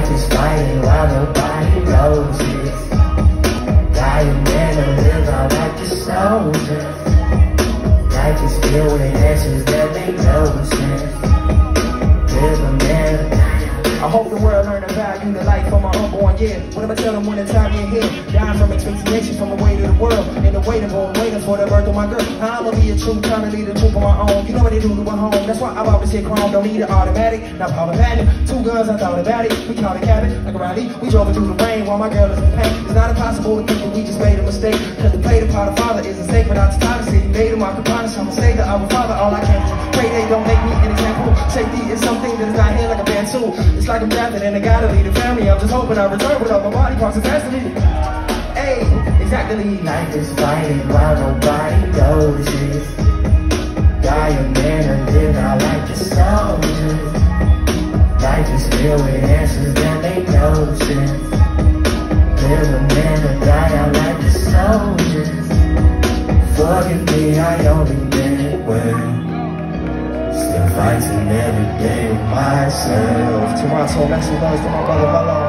Life is fighting while nobody knows it. Die a man to live out like a soldier. Life is filled with answers that make no sense. Live a man. I hope the world learn to value the life of my unborn year. What am I telling when the time get here? Dying from asphyxiation from the weight of the world. And the weight of them waiting for the birth of my girl. I'ma be a true, trying to lead a troop on my own. You know what they do to a home. That's why I've always said chrome. Don't need an automatic, not problematic. 2 guns, I thought about it. We caught a cabin, like a rally. We drove it through the rain while my girl is in pain. It's not impossible to think that we just made a mistake. Cause to play the part of father is a sacred out of city. Made him my components, I'm a stay the our father. All I can do, pray they don't make me an example. Safety is something that is not here like a band tool. It's like I'm drafted and I gotta lead the family. I'm just hoping I return with all my body parts attached to me. Hey, exactly. Life is fighting while nobody knows it. Die a man and live out like a soldier. Life is filled with answers that make no sense. Live a man or die out like a soldier. Forgive me, I only meant it well. Still fighting every day with myself. Toronto, massive love to my brother Mello.